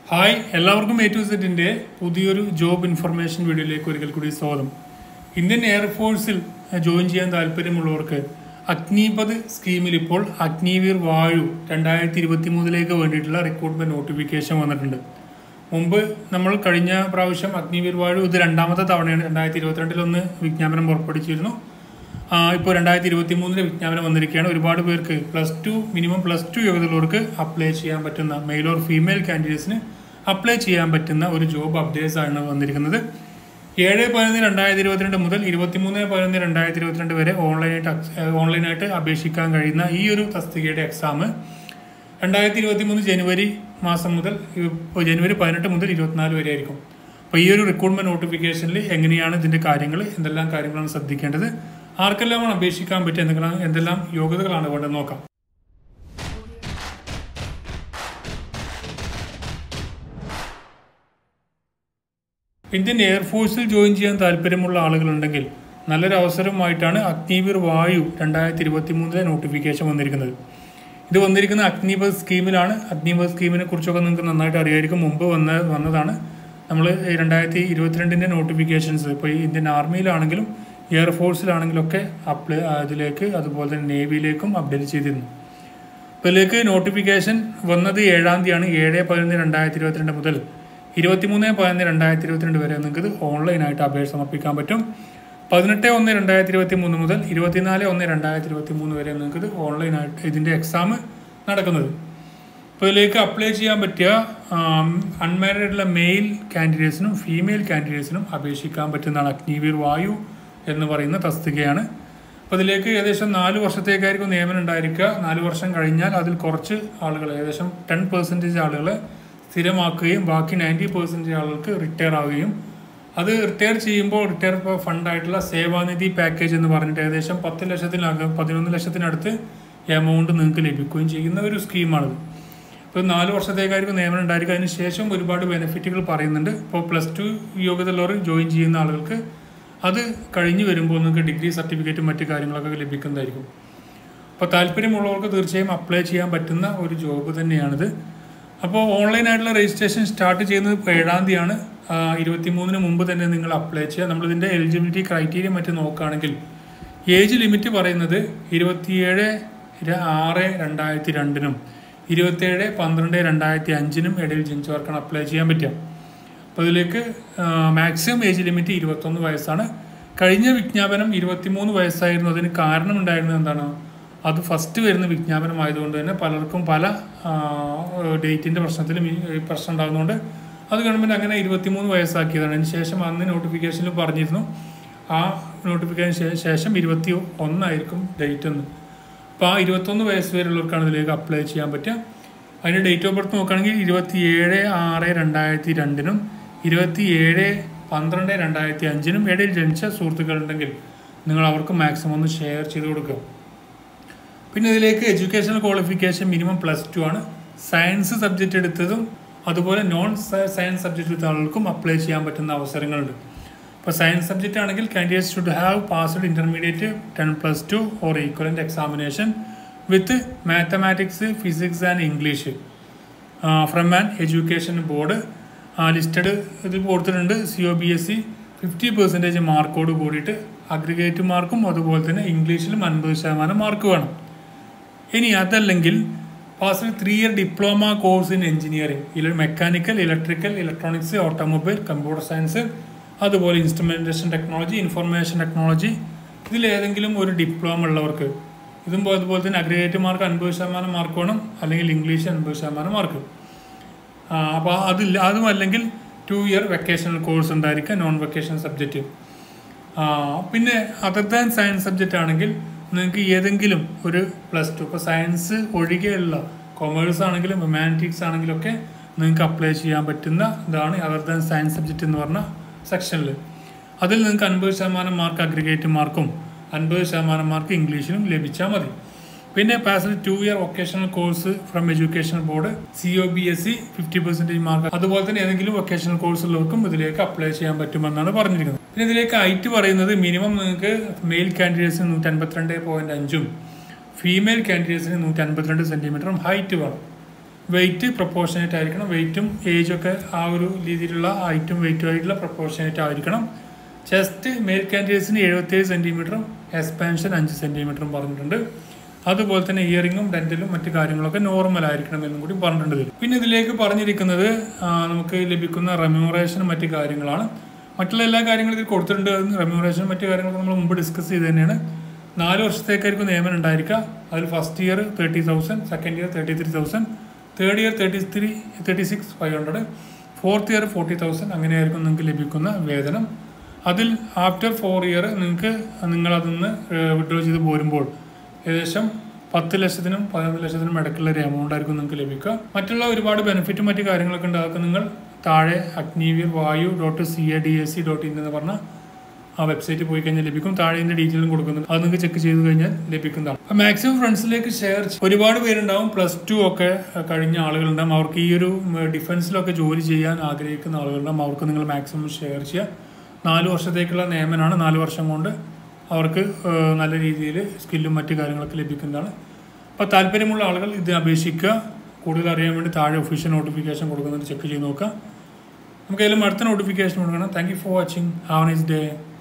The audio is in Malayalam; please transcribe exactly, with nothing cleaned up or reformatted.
ഹായ്, എല്ലാവർക്കും എ ടു സെറ്റിൻ്റെ പുതിയൊരു ജോബ് ഇൻഫർമേഷൻ വീഡിയോയിലേക്ക് ഒരിക്കൽ കൂടി സ്വാഗതം. ഇന്ത്യൻ എയർഫോഴ്സിൽ ജോയിൻ ചെയ്യാൻ താല്പര്യമുള്ളവർക്ക് അഗ്നിപത് സ്കീമിൽ ഇപ്പോൾ അഗ്നിവീർ വായു രണ്ടായിരത്തി ഇരുപത്തി മൂന്നിലേക്ക് വേണ്ടിയിട്ടുള്ള റിക്രൂട്ട്മെന്റ് നോട്ടിഫിക്കേഷൻ വന്നിട്ടുണ്ട്. മുമ്പ് നമ്മൾ കഴിഞ്ഞ പ്രാവശ്യം അഗ്നിവീർ വായു ഇത് രണ്ടാമത്തെ തവണയാണ്. രണ്ടായിരത്തി ഇരുപത്തിരണ്ടിലൊന്ന് വിജ്ഞാപനം പുറപ്പെടുവിച്ചിരുന്നു. ഇപ്പോൾ രണ്ടായിരത്തി ഇരുപത്തി മൂന്നിലെ വിജ്ഞാപനം വന്നിരിക്കുകയാണ്. ഒരുപാട് പേർക്ക് plus two minimum plus two യോഗ്യതയുള്ളവർക്ക് അപ്ലൈ ചെയ്യാൻ പറ്റുന്ന മെയിൽ ഓർ ഫീമെയിൽ കാൻഡിഡേറ്റ്സിന് അപ്ലൈ ചെയ്യാൻ പറ്റുന്ന ഒരു ജോബ് അപ്ഡേറ്റ്സ് ആണ് വന്നിരിക്കുന്നത്. ഏഴ് പതിനൊന്ന് രണ്ടായിരത്തി ഇരുപത്തിരണ്ട് മുതൽ ഇരുപത്തിമൂന്ന് പതിനൊന്ന് രണ്ടായിരത്തി ഇരുപത്തിരണ്ട് വരെ ഓൺലൈനായിട്ട് ഓൺലൈനായിട്ട് അപേക്ഷിക്കാൻ കഴിയുന്ന ഈ ഒരു തസ്തികയുടെ എക്സാം രണ്ടായിരത്തി ഇരുപത്തി മൂന്ന് ജനുവരി മാസം മുതൽ ജനുവരി പതിനെട്ട് മുതൽ ഇരുപത്തിനാല് വരെ ആയിരിക്കും. അപ്പോൾ ഈ ഒരു റിക്രൂട്ട്മെന്റ് നോട്ടിഫിക്കേഷനിൽ എങ്ങനെയാണ് ഇതിൻ്റെ കാര്യങ്ങൾ, എന്തെല്ലാം കാര്യങ്ങളാണ് ശ്രദ്ധിക്കേണ്ടത്, ആർക്കെല്ലാമാണ് അപേക്ഷിക്കാൻ പറ്റുക, എന്തെല്ലാം എന്തെല്ലാം യോഗ്യതകളാണ് വേണ്ടത് നോക്കാം. ഇന്ത്യൻ എയർഫോഴ്സിൽ ജോയിൻ ചെയ്യാൻ താല്പര്യമുള്ള ആളുകളുണ്ടെങ്കിൽ നല്ലൊരു അവസരമായിട്ടാണ് അഗ്നിവീർ വായു രണ്ടായിരത്തി ഇരുപത്തി മൂന്നിലെ നോട്ടിഫിക്കേഷൻ വന്നിരിക്കുന്നത്. ഇത് വന്നിരിക്കുന്ന അഗ്നിപത് സ്കീമിലാണ്. അഗ്നിപത് സ്കീമിനെ കുറിച്ചൊക്കെ നിങ്ങൾക്ക് നന്നായിട്ട് അറിയായിരിക്കും. മുമ്പ് വന്ന വന്നതാണ് നമ്മൾ രണ്ടായിരത്തി ഇരുപത്തിരണ്ടിൻ്റെ നോട്ടിഫിക്കേഷൻസ് ഇപ്പോൾ ഈ ഇന്ത്യൻ ആർമിയിലാണെങ്കിലും എയർഫോഴ്സിലാണെങ്കിലൊക്കെ അപ്ലൈ ഇതിലേക്ക് അതുപോലെ തന്നെ നേവിയിലേക്കും അപ്ഡേറ്റ് ചെയ്തിരുന്നു. അപ്പോൾ ഇതിലേക്ക് നോട്ടിഫിക്കേഷൻ വന്നത് ഏഴാം തീയതിയാണ്. ഏഴ് പതിനൊന്ന് രണ്ടായിരത്തി ഇരുപത്തിരണ്ട് മുതൽ ഇരുപത്തിമൂന്ന് പതിനൊന്ന് രണ്ടായിരത്തി ഇരുപത്തിരണ്ട് വരെ നിങ്ങൾക്ക് ഇത് ഓൺലൈനായിട്ട് അപേക്ഷ സമർപ്പിക്കാൻ പറ്റും. പതിനെട്ട് ഒന്ന് രണ്ടായിരത്തി ഇരുപത്തി മൂന്ന് മുതൽ ഇരുപത്തിനാല് ഒന്ന് രണ്ടായിരത്തി ഇരുപത്തി മൂന്ന് വരെ നിങ്ങൾക്ക് ഇത് ഓൺലൈനായിട്ട് ഇതിൻ്റെ എക്സാം നടക്കുന്നത്. അപ്പോൾ ഇതിലേക്ക് അപ്ലൈ ചെയ്യാൻ പറ്റിയ അൺമാരീഡുള്ള മെയിൽ കാൻഡിഡേറ്റ്സിനും ഫീമെയിൽ കാൻഡിഡേറ്റ്സിനും അപേക്ഷിക്കാൻ പറ്റുന്നതാണ്. അഗ്നിവീർ വായു എന്ന് പറയുന്ന തസ്തികയാണ്. അപ്പോൾ ഇതിലേക്ക് ഏകദേശം നാല് വർഷത്തേക്കായിരിക്കും നിയമനം ഉണ്ടായിരിക്കുക. നാല് വർഷം കഴിഞ്ഞാൽ അതിൽ കുറച്ച് ആളുകൾ ഏകദേശം ടെൻ പെർസെൻറ്റേജ് ആളുകളെ സ്ഥിരമാക്കുകയും ബാക്കി നയൻറ്റി പെർസെൻറ്റേജ് ആളുകൾക്ക് റിട്ടയർ ആവുകയും അത് റിട്ടയർ ചെയ്യുമ്പോൾ റിട്ടയർ ഫണ്ടായിട്ടുള്ള സേവാനിധി പാക്കേജ് എന്ന് പറഞ്ഞിട്ട് ഏകദേശം പത്ത് ലക്ഷത്തിനകം പതിനൊന്ന് ലക്ഷത്തിനടുത്ത് എമൗണ്ട് നിങ്ങൾക്ക് ലഭിക്കുകയും ചെയ്യുന്ന ഒരു സ്കീമാണിത്. ഇപ്പോൾ നാല് വർഷത്തേക്കായിരിക്കും നിയമനം ഉണ്ടായിരിക്കുക. അതിന് ശേഷം ഒരുപാട് ബെനിഫിറ്റുകൾ പറയുന്നുണ്ട്. ഇപ്പോൾ പ്ലസ് ടു യോഗ്യതയുള്ളവർ ജോയിൻ ചെയ്യുന്ന ആളുകൾക്ക് അത് കഴിഞ്ഞ് വരുമ്പോൾ നിങ്ങൾക്ക് ഡിഗ്രി സർട്ടിഫിക്കറ്റും മറ്റു കാര്യങ്ങളൊക്കെ ലഭിക്കുന്നതായിരിക്കും. അപ്പോൾ താല്പര്യമുള്ളവർക്ക് തീർച്ചയായും അപ്ലൈ ചെയ്യാൻ പറ്റുന്ന ഒരു ജോബ് തന്നെയാണിത്. അപ്പോൾ ഓൺലൈനായിട്ടുള്ള രജിസ്ട്രേഷൻ സ്റ്റാർട്ട് ചെയ്യുന്നത് ഏഴാം തീയതിയാണ്. ഇരുപത്തി മൂന്നിന് മുമ്പ് തന്നെ നിങ്ങൾ അപ്ലൈ ചെയ്യുക. നമ്മളിതിൻ്റെ എലിജിബിലിറ്റി ക്രൈറ്റീരിയ മറ്റും നോക്കുകയാണെങ്കിൽ ഏജ് ലിമിറ്റ് പറയുന്നത് ഇരുപത്തിയേഴ് ആറ് രണ്ടായിരത്തി രണ്ടിനും ഇരുപത്തേഴ് പന്ത്രണ്ട് രണ്ടായിരത്തി അഞ്ചിനും ഇടയിൽ ജനിച്ചവർക്കാണ് അപ്ലൈ ചെയ്യാൻ പറ്റുക. അപ്പോൾ ഇതിലേക്ക് മാക്സിമം ഏജ് ലിമിറ്റ് ഇരുപത്തൊന്ന് വയസ്സാണ്. കഴിഞ്ഞ വിജ്ഞാപനം ഇരുപത്തിമൂന്ന് വയസ്സായിരുന്നു. അതിന് കാരണം ഉണ്ടായിരുന്നത് എന്താണ്? അത് ഫസ്റ്റ് വരുന്ന വിജ്ഞാപനം ആയതുകൊണ്ട് തന്നെ പലർക്കും പല ഡേറ്റിൻ്റെ പ്രശ്നത്തിലും ഈ പ്രശ്നം ഉണ്ടാകുന്നതുകൊണ്ട് അത് ഗവൺമെൻറ് അങ്ങനെ ഇരുപത്തിമൂന്ന് വയസ്സാക്കിയതാണ്. അതിന് ശേഷം അന്ന് നോട്ടിഫിക്കേഷനിൽ പറഞ്ഞിരുന്നു ആ നോട്ടിഫിക്കേഷന് ശേഷം ഇരുപത്തി ഒന്നായിരിക്കും ഡേറ്റ് എന്ന്. അപ്പോൾ ആ ഇരുപത്തൊന്ന് വയസ്സ് വരെയുള്ളവർക്കാണ് ഇതിലേക്ക് അപ്ലൈ ചെയ്യാൻ പറ്റുക. അതിൻ്റെ ഡേറ്റ് ഓഫ് ബർത്ത് നോക്കുകയാണെങ്കിൽ ഇരുപത്തി ഏഴ് ആറ് രണ്ടായിരത്തി രണ്ടിനും ഇരുപത്തി ഏഴ് പന്ത്രണ്ട് രണ്ടായിരത്തി അഞ്ചിനും ഇടയിൽ ജനിച്ച സുഹൃത്തുക്കളുണ്ടെങ്കിൽ നിങ്ങൾ അവർക്ക് മാക്സിമം ഒന്ന് ഷെയർ ചെയ്ത് കൊടുക്കുക. പിന്നെ ഇതിലേക്ക് educational qualification minimum plus two ആണ്. സയൻസ് സബ്ജക്റ്റ് എടുത്തതും അതുപോലെ നോൺ സയൻസ് സബ്ജക്റ്റ് എടുത്ത ആളുകൾക്കും അപ്ലൈ ചെയ്യാൻ പറ്റുന്ന അവസരങ്ങളുണ്ട്. ഇപ്പോൾ സയൻസ് സബ്ജക്റ്റ് ആണെങ്കിൽ candidates should have passed intermediate ten plus two or equivalent examination with mathematics physics and English from an education board listed ഇതിൽ കൊടുത്തിട്ടുണ്ട്. C O B S C fifty percentage മാർക്കോട് കൂടിയിട്ട് അഗ്രിഗേറ്റ് മാർക്കും അതുപോലെ തന്നെ ഇംഗ്ലീഷിലും അൻപത് ശതമാനം മാർക്ക് വേണം. ഇനി അതല്ലെങ്കിൽ pass three year diploma course in engineering, mechanical, electrical, electronics, automobile, computer science, അതുപോലെ ഇൻസ്ട്രുമെൻറ്റേഷൻ ടെക്നോളജി, ഇൻഫർമേഷൻ ടെക്നോളജി, ഇതിലേതെങ്കിലും ഒരു ഡിപ്ലോമ ഉള്ളവർക്ക് ഇതും അതുപോലെ തന്നെ അഗ്രിഗേറ്റ് മാർക്ക് അൻപത് ശതമാനം മാർക്ക് വേണം, അല്ലെങ്കിൽ ഇംഗ്ലീഷ് അൻപത് ശതമാനം മാർക്ക്. അപ്പോൾ അതില്ല അതും അല്ലെങ്കിൽ ടു ഇയർ വെക്കേഷണൽ കോഴ്സ് ഉണ്ടായിരിക്കുക, നോൺ വെക്കേഷണൽ സബ്ജക്റ്റ്. പിന്നെ അതർ ദാൻ സയൻസ് സബ്ജക്റ്റ് ആണെങ്കിൽ നിങ്ങൾക്ക് ഏതെങ്കിലും ഒരു പ്ലസ് ടു ഇപ്പോൾ സയൻസ് ഒഴികെയുള്ള കൊമേഴ്സ് ആണെങ്കിലും ഹ്യൂമാനിറ്റീസ് ആണെങ്കിലും ഒക്കെ നിങ്ങൾക്ക് അപ്ലൈ ചെയ്യാൻ പറ്റുന്ന ഇതാണ് അതർ ദാൻ സയൻസ് സബ്ജക്റ്റ് എന്ന് പറഞ്ഞ സെക്ഷനിൽ. അതിൽ നിങ്ങൾക്ക് അൻപത് ശതമാനം മാർക്ക് അഗ്രിഗേറ്റ് മാർക്കും അൻപത് ശതമാനം മാർക്ക് ഇംഗ്ലീഷിലും ലഭിച്ചാൽ മതി. പിന്നെ pass two year vocational course from education board C O B S C fifty percentage mark, അതുപോലെ തന്നെ ഏതെങ്കിലും വൊക്കേഷണൽ കോഴ്സ് ഉള്ളവർക്കും ഇതിലേക്ക് അപ്ലൈ ചെയ്യാൻ പറ്റുമെന്നാണ് പറഞ്ഞിരിക്കുന്നത്. പിന്നെ ഇതിലേക്ക് ഹൈറ്റ് പറയുന്നത് മിനിമം നിങ്ങൾക്ക് മെയിൽ കാൻഡിഡേറ്റ്സിന് നൂറ്റി അൻപത്തിരണ്ട് പോയിന്റ് അഞ്ചും ഫീമെയിൽ കാൻഡിഡേറ്റ്സിന് നൂറ്റി അൻപത്തിരണ്ട് സെൻറ്റിമീറ്ററും ഹൈറ്റ് വേണം. വെയിറ്റ് പ്രൊപ്പോർഷനേറ്റ് ആയിരിക്കണം. വെയിറ്റും ഏജൊക്കെ ആ ഒരു രീതിയിലുള്ള ഹൈറ്റും വെയിറ്റും ആയിട്ടുള്ള പ്രൊപ്പോർഷനേറ്റ് ആയിരിക്കണം. ചെസ്റ്റ് മെയിൽ കാൻഡിഡേറ്റ്സിന് എഴുപത്തേഴ് സെൻറ്റിമീറ്ററും എക്സ്പാൻഷൻ അഞ്ച് സെൻറ്റിമീറ്ററും പറഞ്ഞിട്ടുണ്ട്. അതുപോലെ തന്നെ ഇയറിങ്ങും ഡെന്റലും മറ്റു കാര്യങ്ങളൊക്കെ നോർമൽ ആയിരിക്കണം എന്നും കൂടി പറഞ്ഞിട്ടുണ്ട്. പിന്നെ ഇതിലേക്ക് പറഞ്ഞിരിക്കുന്നത് നമുക്ക് ലഭിക്കുന്ന റെമ്യൂറേഷനും മറ്റു കാര്യങ്ങളാണ്. മറ്റുള്ള എല്ലാ കാര്യങ്ങളും ഇതിൽ കൊടുത്തിട്ടുണ്ട്. റെമ്യൂറേഷനും മറ്റു കാര്യങ്ങളൊക്കെ നമ്മൾ മുമ്പ് ഡിസ്കസ് ചെയ്ത് തന്നെയാണ്. നാല് വർഷത്തേക്കായിരിക്കും നിയമനം ഉണ്ടായിരിക്കുക. അതിൽ first year thirty thousand, second year thirty three thousand, third year thirty three thirty six five hundred, fourth year forty thousand അങ്ങനെയായിരിക്കും നിങ്ങൾക്ക് ലഭിക്കുന്ന വേതനം. അതിൽ ആഫ്റ്റർ ഫോർ ഇയർ നിങ്ങൾക്ക് നിങ്ങളതിന്ന് വിഡ്രോ ചെയ്ത് പോരുമ്പോൾ ഏകദേശം പത്ത് ലക്ഷത്തിനും പതിനൊന്ന് ലക്ഷത്തിനും ഇടയ്ക്കുള്ള ഒരു എമൗണ്ട് ആയിരിക്കും നിങ്ങൾക്ക് ലഭിക്കുക. മറ്റുള്ള ഒരുപാട് ബെനിഫിറ്റും മറ്റു കാര്യങ്ങളൊക്കെ ഉണ്ട്. അതൊക്കെ നിങ്ങൾ താഴെ Agniveer Vayu dot C A D S C dot in എന്ന് പറഞ്ഞ ആ വെബ്സൈറ്റ് പോയി കഴിഞ്ഞാൽ ലഭിക്കും. താഴെ ഇതിൻ്റെ ഡീറ്റെയിലും കൊടുക്കുന്നുണ്ട്. അത് നിങ്ങൾക്ക് ചെക്ക് ചെയ്ത് കഴിഞ്ഞാൽ ലഭിക്കുന്നതാണ്. അപ്പോൾ മാക്സിമം ഫ്രണ്ട്സിലേക്ക് ഷെയർ. ഒരുപാട് പേരുണ്ടാവും പ്ലസ് ടു ഒക്കെ കഴിഞ്ഞ ആളുകളുണ്ടാവും. അവർക്ക് ഈ ഒരു ഡിഫൻസിലൊക്കെ ജോലി ചെയ്യാൻ ആഗ്രഹിക്കുന്ന ആളുകളുണ്ടാവും. അവർക്ക് നിങ്ങൾ മാക്സിമം ഷെയർ ചെയ്യുക. നാല് വർഷത്തേക്കുള്ള നിയമനമാണ്. നാല് വർഷം കൊണ്ട് അവർക്ക് നല്ല രീതിയിൽ സ്കില്ലും മറ്റു കാര്യങ്ങളൊക്കെ ലഭിക്കുന്നതാണ്. അപ്പോൾ താല്പര്യമുള്ള ആളുകൾ ഇത് അപേക്ഷിക്കുക. കൂടുതൽ അറിയാൻ വേണ്ടി താഴെ ഒഫീഷ്യൽ നോട്ടിഫിക്കേഷൻ കൊടുക്കുന്നത് ചെക്ക് ചെയ്ത് നോക്കുക. നമുക്ക് അതിലും അടുത്ത നോട്ടിഫിക്കേഷൻ കൊടുക്കണം. Thank you for watching. Have a nice day.